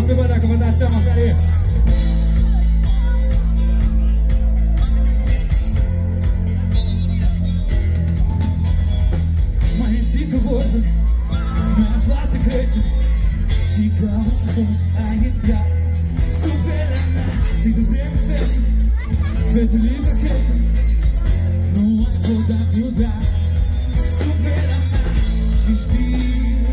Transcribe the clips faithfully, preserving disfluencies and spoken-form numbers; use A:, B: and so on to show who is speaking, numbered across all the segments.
A: să văd dacă vă dați seama care e. Mai zică vorbă, mi-a aflat secrete și ca un hoț ai intrat sub pelea mea. Știi de vreme, fete, fete liberă chete, nu ai podat uda sub pelea mea. Și știi,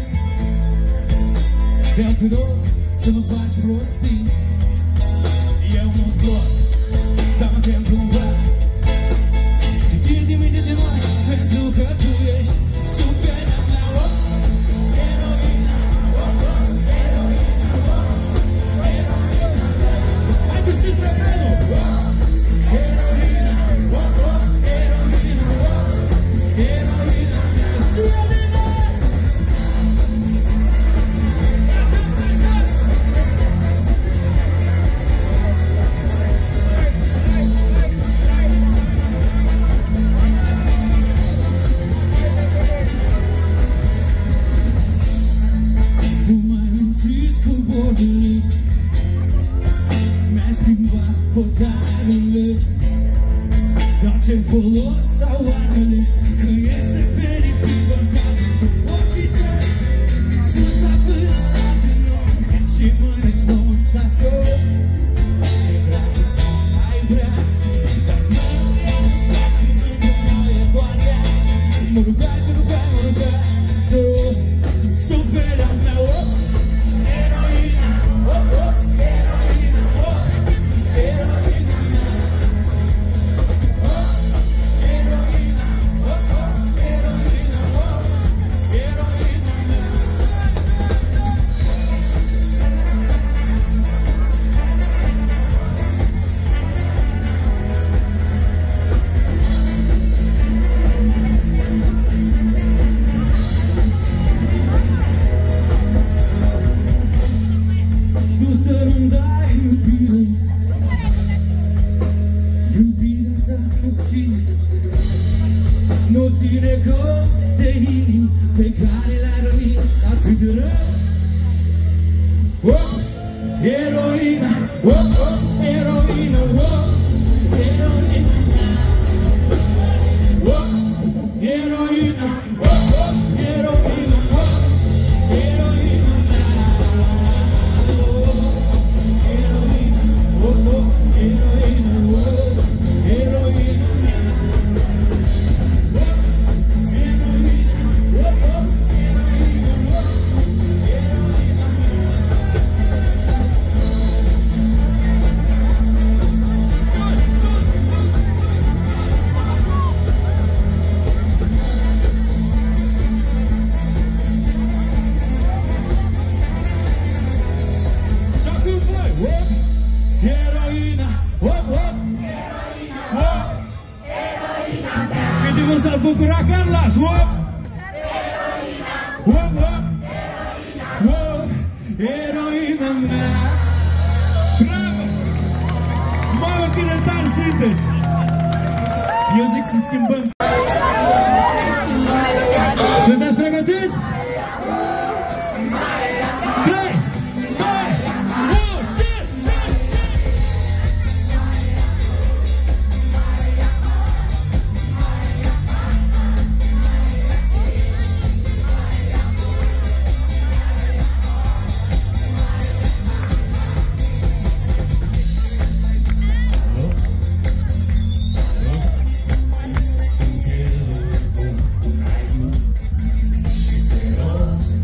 A: vreau te rog să mă faci prostii. Eu nu-s prost, dar mă tem cumva de tine, de mine, de noi, pentru că tu ești sub pelea mea. Oh, heroina, oh, oh, heroina, oh, heroina mea. Hai că știți refrenul! Oh, heroina, oh, oh, heroina, oh, heroina mea. Și mi-a schimbat hotarele, dar ce folos au oamele, că este fericit bărbatul cu ochii tăi. Sus la până la genunchi și mâini smulți la scop. Ce dragoste ai vrea, dar mie îți place mâine, nu e doar ea. Mă rugai, te rugai, mă rugai, tu, sub pelea mea, oh, heroina, oh, oh, heroina, oh, heroina mea. Oh, heroina, oh, oh, heroina, oh, heroina mea. Tu să nu-mi dai iubire, iubirea ta nu ține, nu ține cont de inimi pe care le-ai rănit atât de rău. Oh, heroina, oh, oh, heroina, oh, heroina mea. Oh, heroina, oh, oh, heroina, oh, heroina mea. Oh, oh, heroina, oh, heroina mea. Oh, heroina, oh, oh, heroina, oh, heroina mea. Și acum voi, oh, heroina, oh, oh, oh, heroina mea. Câte vă s-ar bucura Carlos, oh, heroina, oh, oh, heroina, oh, heroina mea. Bravo! Mamă, cât de tari sunteți! Eu zic să schimbăm. Sunteți pregătiți? trei, doi, unu, și... Sunt eu,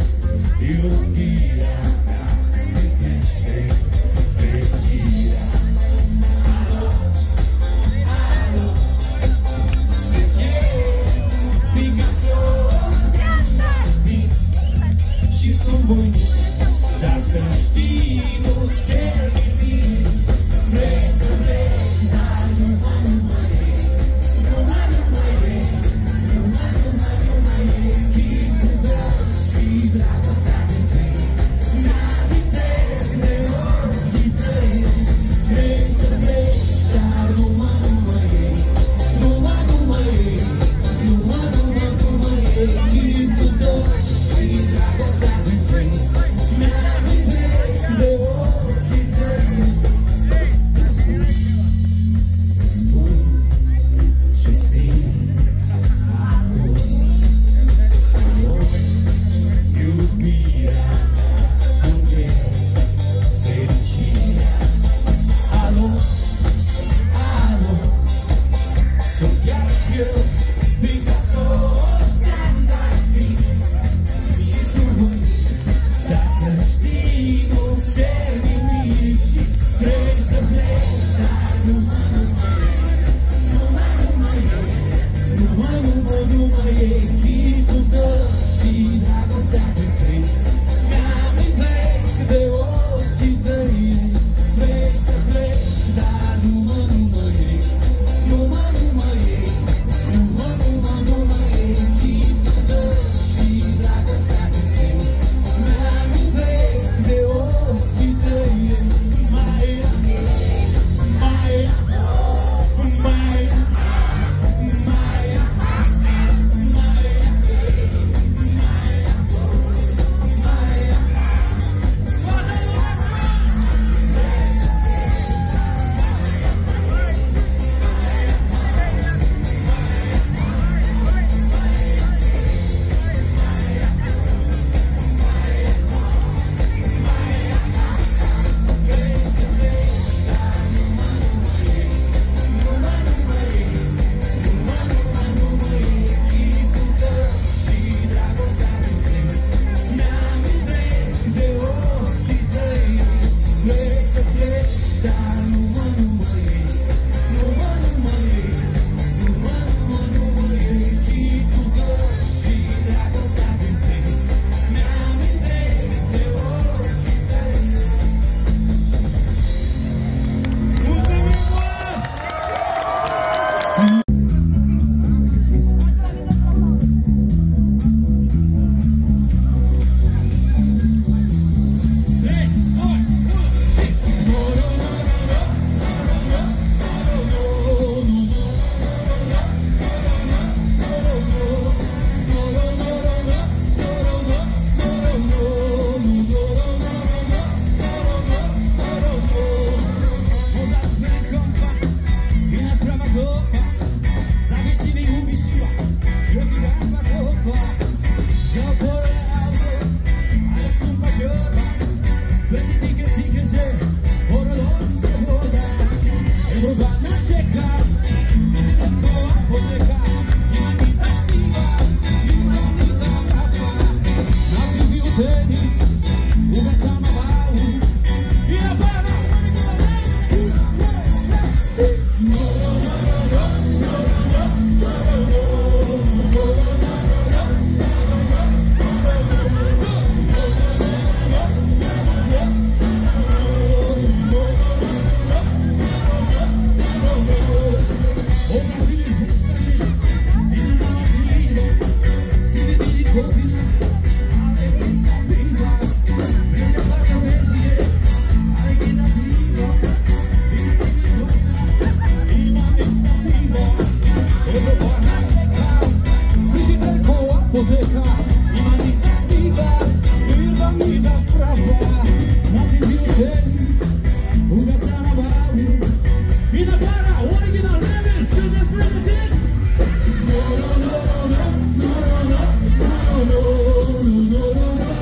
A: discoteca, rimani castiva, irda mi da sprava, nati più te, una sana babu, in a cara, original remix, to the spread no, no, no, no, no, no, no, no, no, no,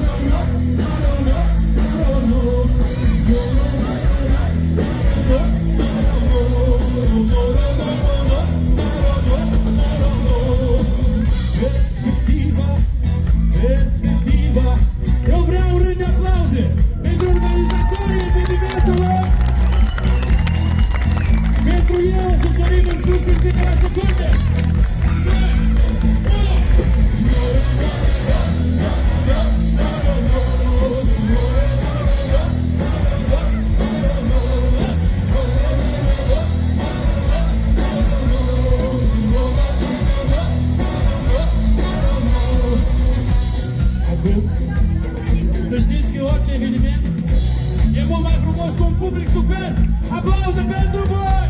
A: să știți că orice eveniment e mult mai frumos cu un public super. Aplauze pentru voi!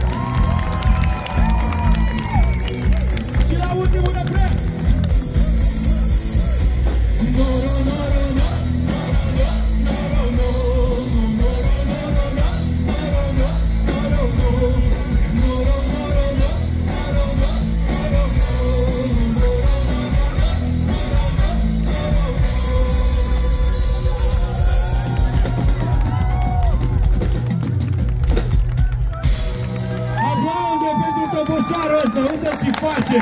A: Și la ultimul refren! Toboșarul ăsta, unde și face?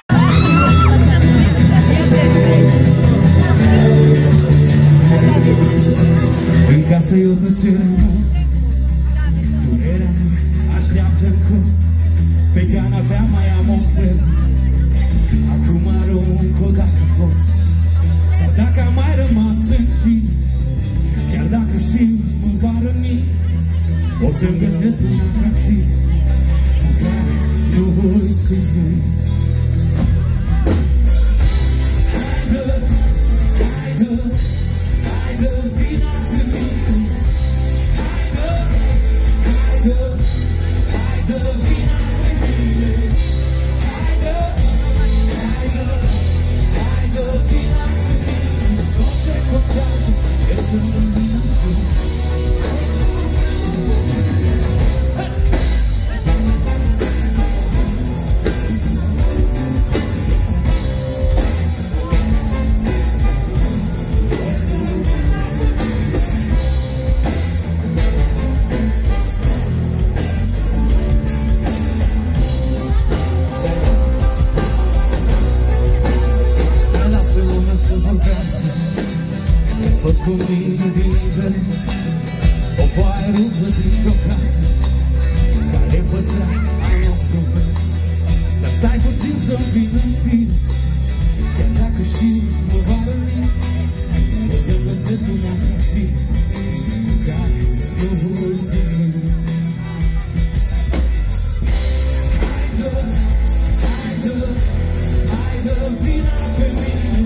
A: În casă e o tăcere mult, durerea mea așteaptă-n colț, pe canapea mai am o fel. Acum arunc-o dacă pot, sau dacă am mai rămas în cine, chiar dacă știu mă va răni, o să-mi găsesc un atractiv cu care nu voi suferi. Haidă, haidă, haidă, vina pe mine. Haidă, haidă, haidă, vina pe mine. Haidă, haidă, haidă, vina pe mine. Tot ce contează e să nu vina pe mine. Ai fost cu mine din invers, o foaie rupă dintr-o casă, care păstra al nostru fel. Dar stai puțin să-mi vin în fine, chiar dacă știu mă va răni, o să-mi găsesc un atractiv cu care nu voi suferi. Haidă, haidă, haidă, vina pe mine.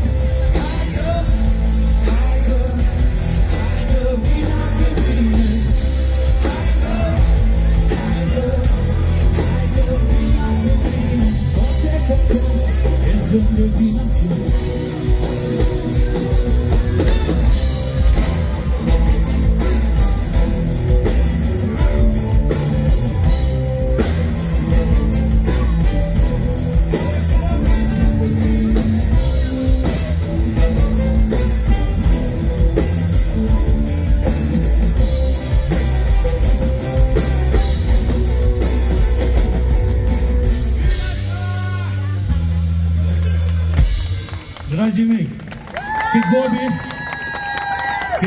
A: Dragii mei, cât vorbi, cât...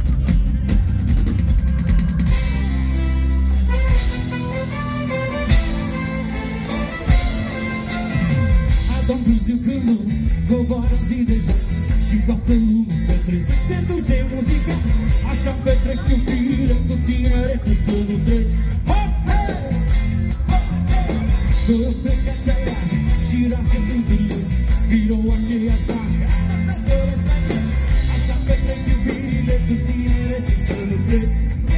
A: Adorm târziu când nu coboară zi deja și toată lumea se trezește, duce muzica. Așa-mi petrec iubire cu tinerețe să nu treci. Hop, hey! Că plecați aia și rase întâlnesc, birou aceeași bani, asta te răspăiesc. Așa petrec iubirile cu tinerețe să nu treci.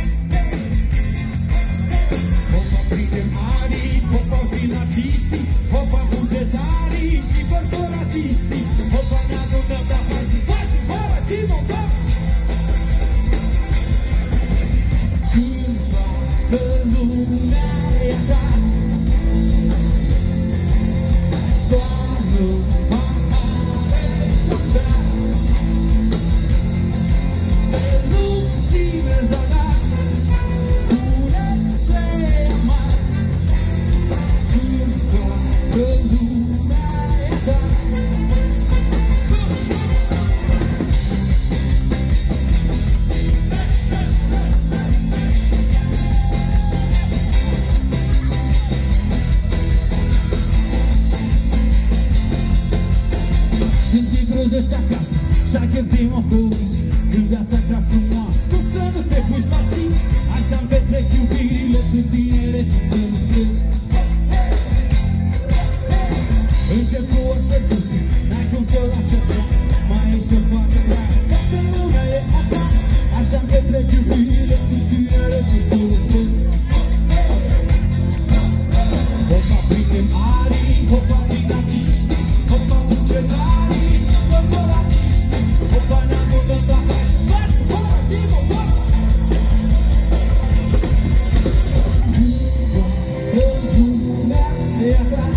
A: Hopa primari, hopa fin artiștii, hopa bugetarii și corporatiștii. Când te grozești acasă și ai chef de mohorici, când viața grea frumoasă, cum să nu te puși la cinci? Așa-mi petrec iubirile tu tinerețe să nu pleci. Încep cu o sfărtușcă, n-ai cum să o lași așa, mai ești o fată grea, toată lumea e a ta. Așa-mi petrec iubirile tu tinerețe să nu pleci. Hopa, prindem arii, hopa, din artiști, hopa, bucătarii și corporatiști, hopa, ne-am la hai să faci, hopa, vivo, hopa! Toată lumea e a ta,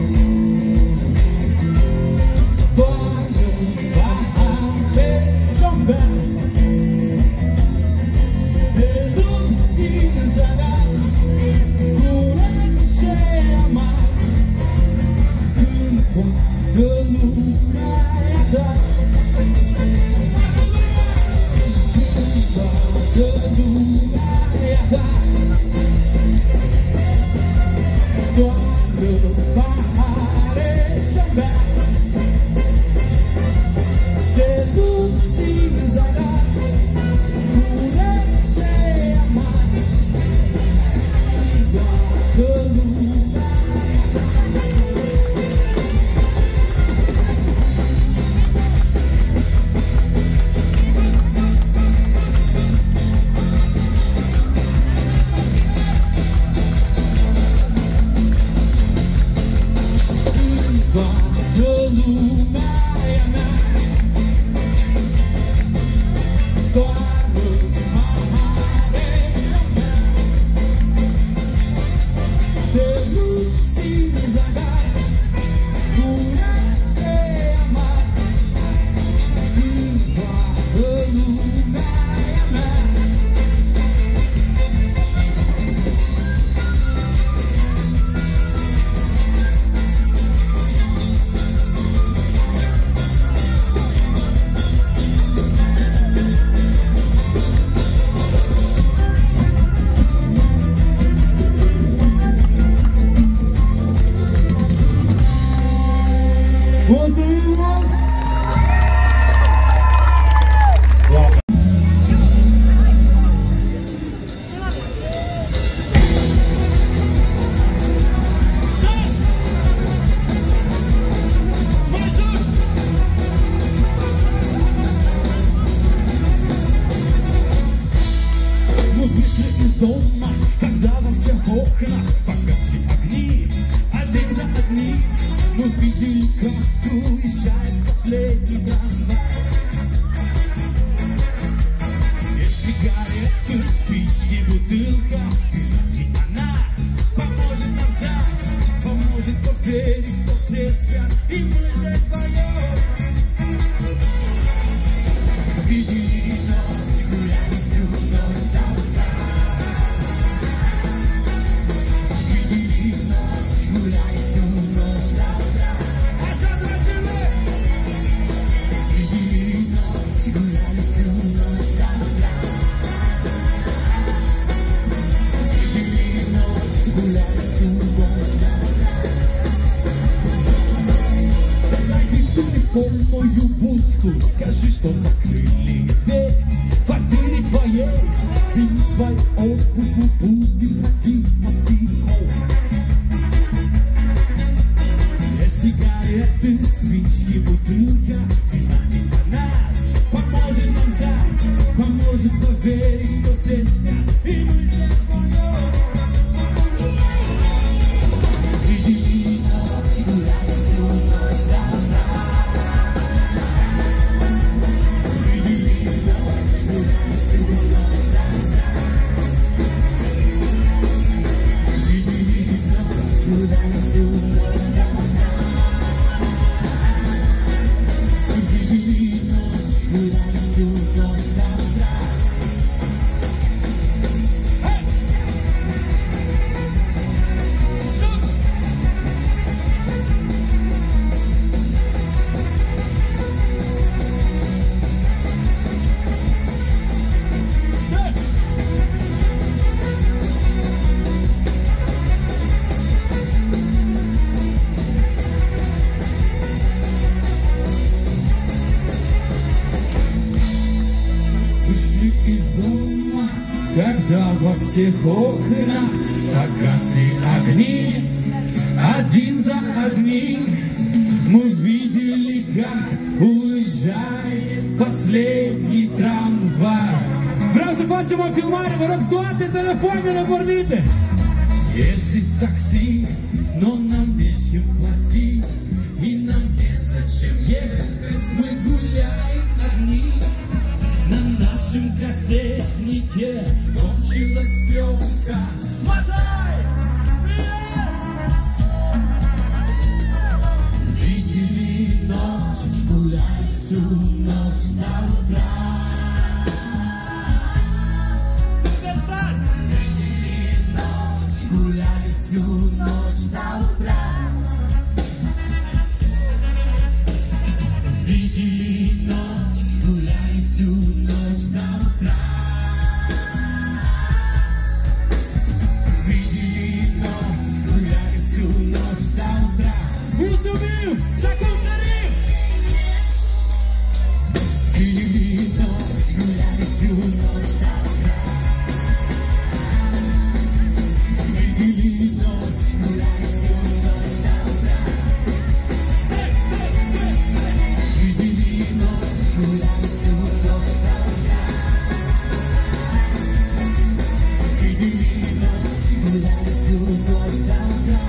A: toată pahare și-o bea, te duci în zadar, curent și amar, când toată lumea e a ta. Toată lumea e a ta, toată pahare și-o bea, te duci în zadar, curent și amar, toată lumea e a ta. Toată lumea e a mea, toată pahare și-o bea, te duci în zadar, curent și amar, când toată lumea e a mea. Mulțumim mult! Мы вышли из дома, когда во всех окнах погасли огни, один за одним. Мы видели, как уезжает последний трамвай. Есть сигареты, спички, бутылка, и она поможет нам ждать, поможет поверить, что все спят, и мы здесь вдвоем. Видели ночь, гуляли всю ночь до утра. Видели ночь, гуляли всю ночь до утра. Видели ночь, гуляли всю ночь до утра. Видели ночь, гуляли всю ночь до утра. Зайди в телефонную будку, скажи, что закрыли дверь в квартире твоей. Сними свой отпуск, мы будем ходить босиком. Есть сигареты, спички, бутылка, вина и она поможет нам ждать, поможет поверить, что все спят, и мы здесь вдвоем. Видели ночь, гуляли всю ночь до утра. Видели ночь, гуляли всю ночь до утра. Видели ночь, гуляли всю ночь до утра. Видели ночь, гуляли всю ночь до утра. когда во всех окнах погасли огни, один за одним мы видели, как уезжает последний tramvai. Vreau să facem o filmare, vă rog toate telefoanele pornite. Este taxi, но нам нечем платить, и нам незачем ехать, мы гуляем одни. На нашем кассетнике кончилась пленка. Мотай! Видели ночь, гуляли всю ночь до утра. Видели ночь, гуляли всю ночь до утра. Видели ночь, гуляли всю ночь до утра. Видели ночь, гуляли всю ночь до утра. Mulțumim! Și acum sărim! Видели ночь, гуляли всю ночь до утра. Видели ночь, гуляли всю ночь до утра. Видели ночь, гуляли всю ночь до утра. Видели ночь, гуляли всю ночь до утра.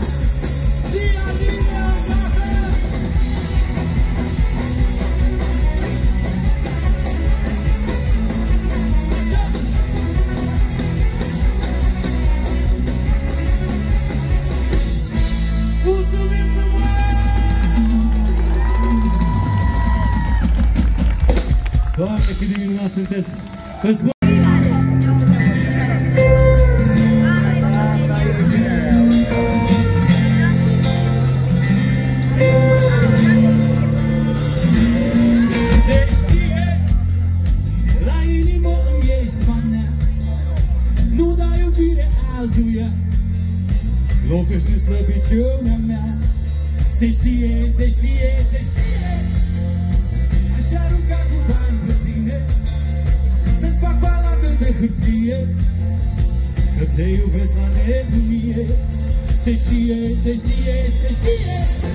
A: Mulțumim frumos! Doamne, cât de minunați sunteți! Îți se știe, la inimă îmi ești manea, nu dai iubire altuia, lovești în slăbiciunea mea. Se știe, se știe, se știe, aș arunca cu bani pe tine, să-ți fac balată pe hârtie, că te iubesc la nebunie. Se știe, se știe, se știe.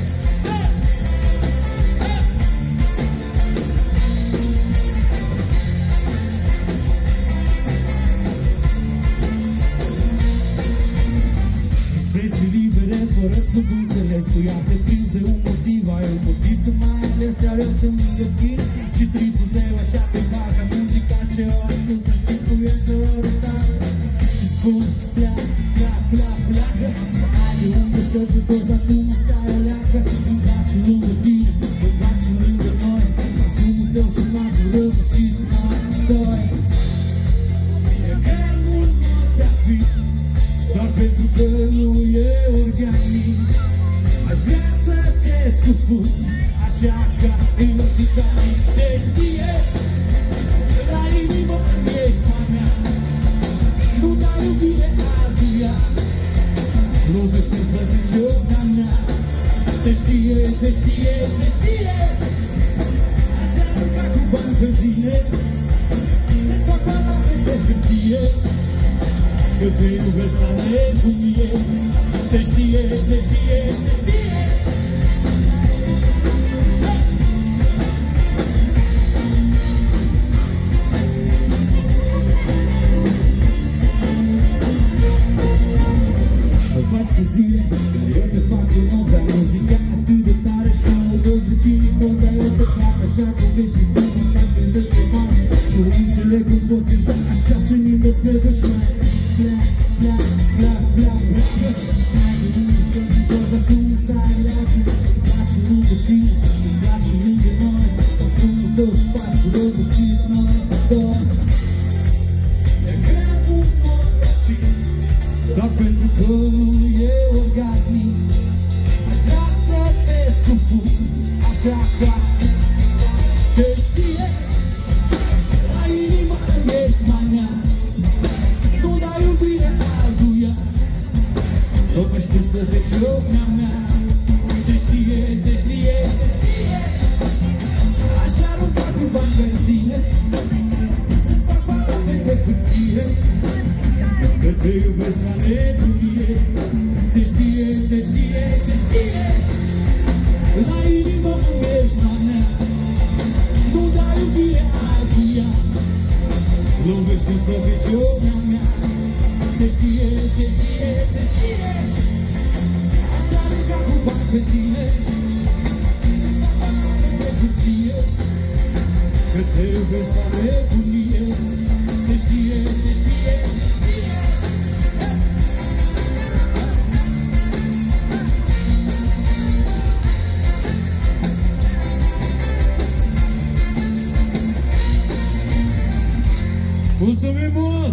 A: Expresii libere, fără să înțelegi. Tu iar te prinzi de un motiv, ai un motiv, tu mai ales iar eu să-mi îngătiri. Și tripul tău așa te bagă muzica ce o ascult, să știi cu el să o rătare. Și spun, pleacă, pleacă, pleacă, pleacă, să ai de unde să te toți, dar tu mă stai o leacă. Îmi place lângă tine, îmi place lângă noi, parfumul tău și m-a răvășit noi doi. E că mult noaptea fi, doar pentru că nu e organic. Aș vrea să te scufund, așa ca în Titanic. Se știe, la inimă ești a mea, nu dai iubire altuia, lovește slăbiciunea mea. Se știe, se știe, se știe, așa arunca cu bani pe tine, să-ți fac balate pe hârtie, că te iubesc la nebunie. Se știe, se știe, se știe. Îl faci cu zile, dar eu te fac cu noți, dar muzica atât de tare și nouă toți vecinii toți, dar eu te fac așa cum ești și tu mă faci când despre mare. Nu înțeleg cum poți cânta așa sânim despre dușmani. Pleac, pleac, pleac, pleac, pleacă, stai de unde sunt în toți, dar tu mă stai leacă. Îmi place lângă tine, îmi place lângă noi, parfumul tău și parcul răvășit noi doi. E greu cum pot fi, doar pentru că nu e organic. Aș vrea să te scufund, așa ca se știe, la inimă îmi ești mania, nu dai iubire altuia, lovește slăbiciunea mea. Se știe, se știe, se știe, aș arunca cu bani pe tine, ăsta nebunie. Se știe, se știe, se știe. La inimă mă ești la mea. Nu dai iubire altuia. Lovește slăbiciunea mea. Se știe, se știe, se știe. Așa ruga cu bani pe tine. Să-ți fac bani de hârtie. Că te iubesc la nebunie. Se știe, se știe, se știe. Mulțumim mult!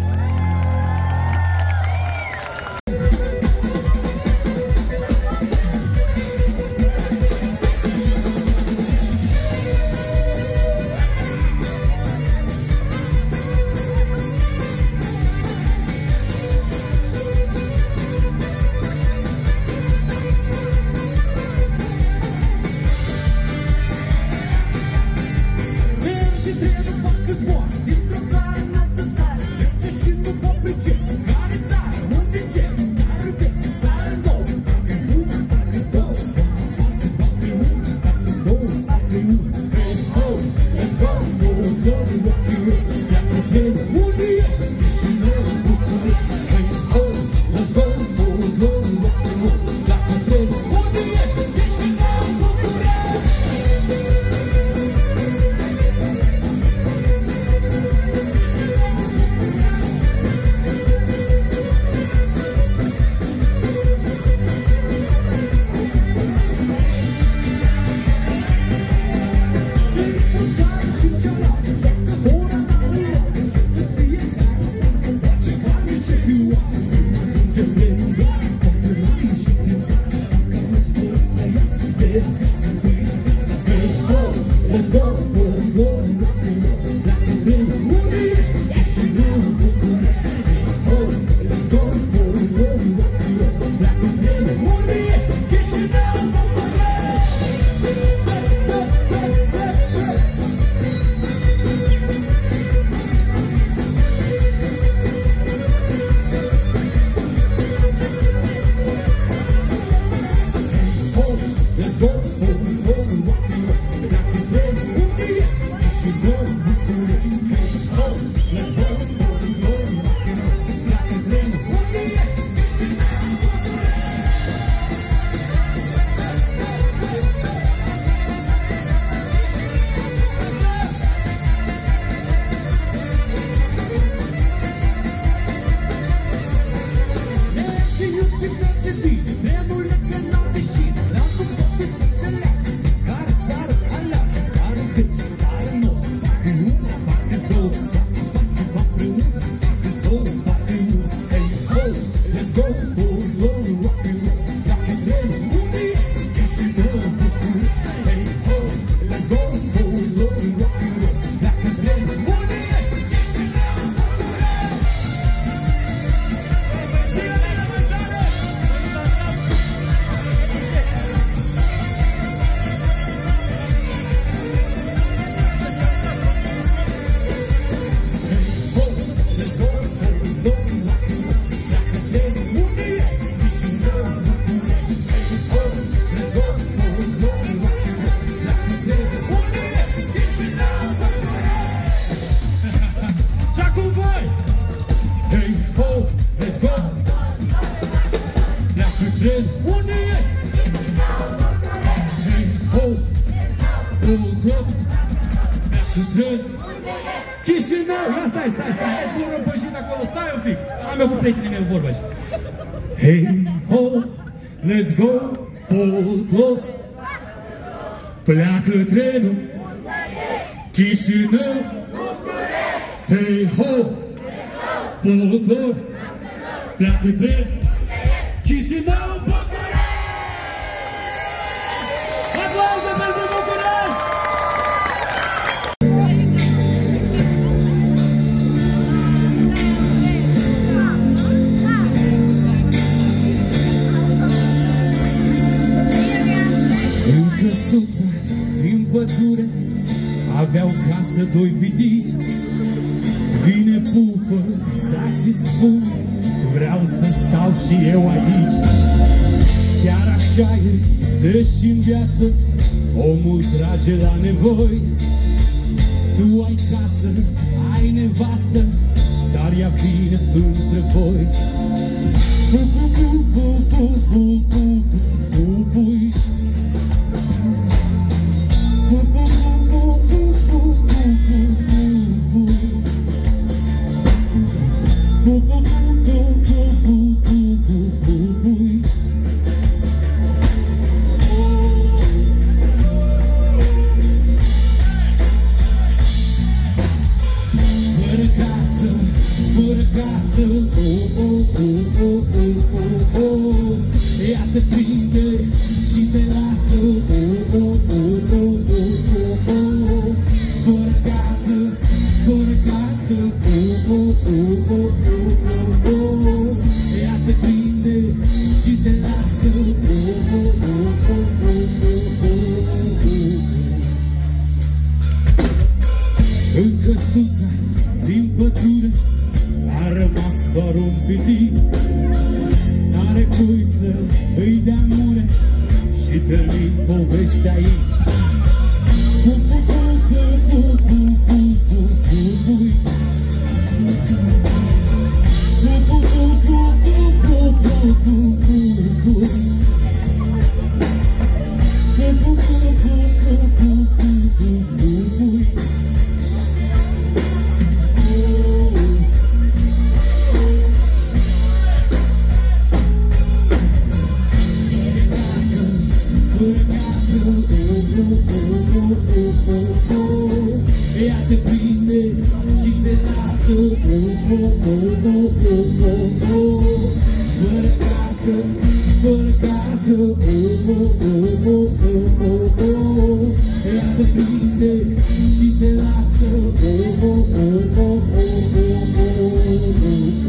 B: Chișinău, ia stai, stai, stai, e bun răpășit acolo, stai un pic. Am eu cu prietenii mei vorba aici. Hey ho, let's go, folclore. Pleacă trenul, Chișinău. Hey ho, folclore. Pleacă trenul, Chișinău, București. Aplauze pentru București!
A: Căsuța din pădure aveau casă doi pitici. Vine pupă, za și spune,
B: vreau să stau și eu aici. Chiar așa e, stă și-n viață, omul trage la nevoi. Tu ai casă, ai nevastă, dar ea vine între voi. Pu, pu, pu, pu, pu, pu, pu, pu, pui. Pu, pu, pu, pu, pu, pu, pu, pu, pui. Pu, pu, pu, pu, pu, pu, pu, pu, pui. Fără casă, fără casă, oh, oh, oh, oh, oh, oh, oh. Ea te prinde și te lasă, oh, oh, oh, oh, oh, oh, oh. Fără casă, fără casă, oh, oh, oh, oh, oh, oh, oh. Ea te prinde și te lasă, oh, oh, oh, oh, oh, oh, oh. În căsuța din pădure a rămas doar un pitic. N-are cui să îi dea mure și termin povestea aici. Pu, pu, pu, pu, pu, pu, pu, pu, pu, pui. Pu, pu, pu, pu, pu, pu, pu, pu, pu, pui. Pu, pu, pu, pu, pu, pu, pu, pu, pui. Ea te prinde și te lasă, oh, oh, oh, oh, oh, oh. Fără casă, fără casă, oh, oh, oh, oh, oh, oh. Ea te prinde și te lasă, oh, oh, oh, oh, oh, oh, oh.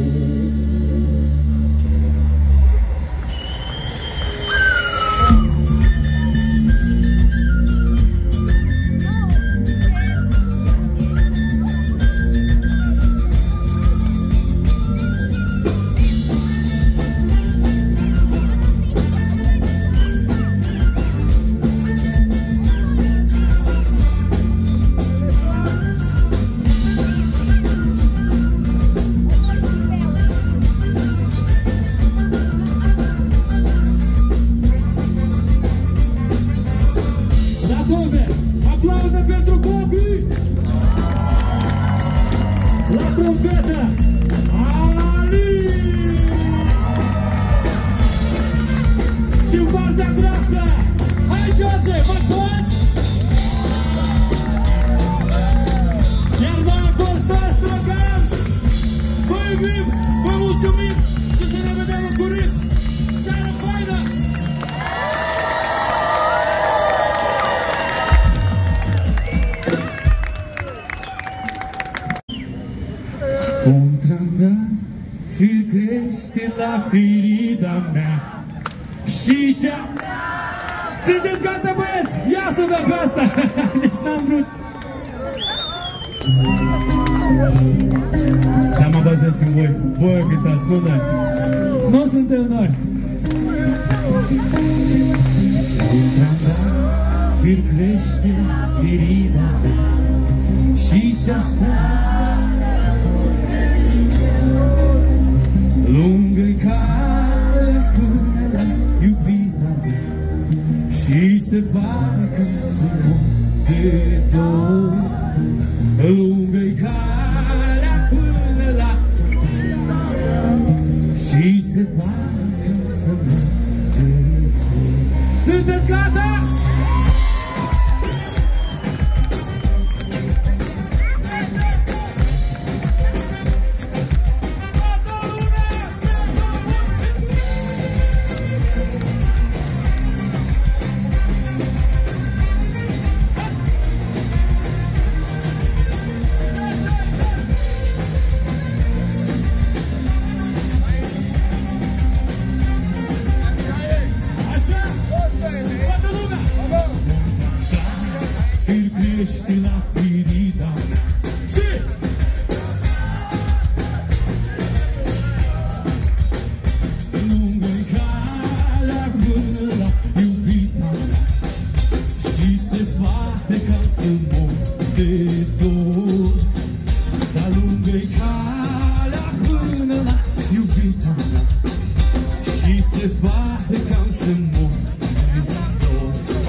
B: Aplauze pentru Bobby! La trompetă, Ali! Și în partea dreaptă, hai George, mă poți? Iar noi am fost Astrogans! Vă iubim, vă mulțumim și să ne vedem în curând! Seară faină! Un trandafir crește la firida mea și și-a... Sunteți gata, băieți? Ia să dăm pe asta! Deci n-am vrut! Dar mă bazez când voi, voi cântați, nu noi! Nu suntem noi! Un trandafir crește la firida mea și și-așa lungă-i calea până la iubita mea și se pare că sunt de două. Lungă-i calea până la și se pare că sunt de două. Sunteți gata? Crește la firida și de dor. Dar lungă-i calea până la iubita mea și se pare că am să mor de dor.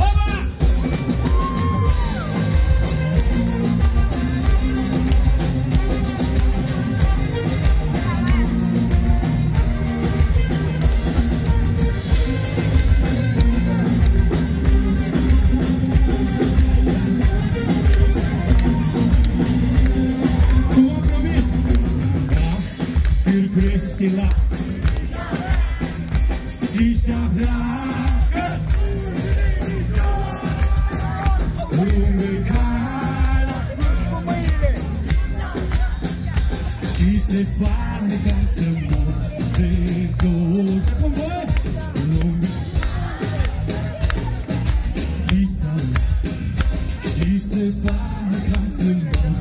B: Cristila și se avracă lungă calea și se pare că am să mor de dor. Și acum voi lungă vita și se pare că am să mor